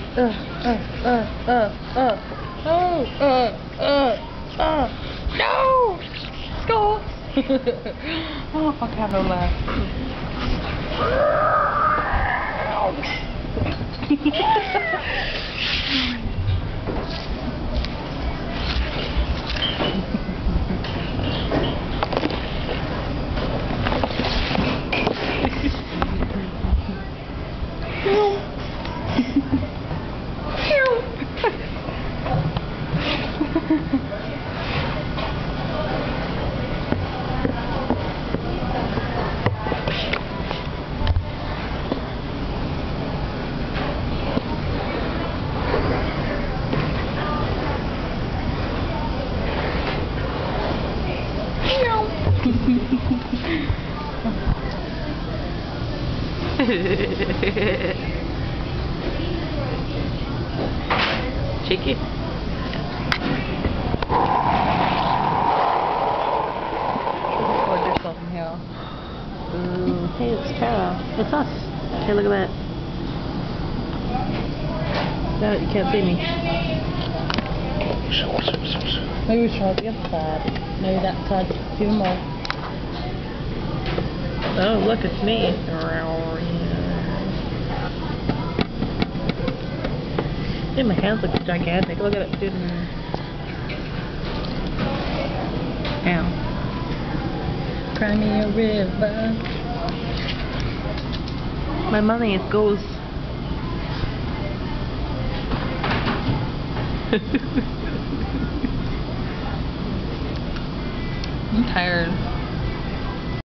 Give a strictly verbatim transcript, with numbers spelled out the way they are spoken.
uh, uh, uh, uh, uh, oh, uh, uh, uh, no! Go! Oh, fuck, I have no laugh. Cheeky. Record yourself in hell. Mm, hey, it's Tara. It's us. Hey, look at that. No, you can't see me. Maybe we should try the other side. Maybe that side's even more. Oh, look, it's me. Dude, my hands look gigantic. Look at it, dude. Ow. Cry me a river. My money, it goes. I'm tired.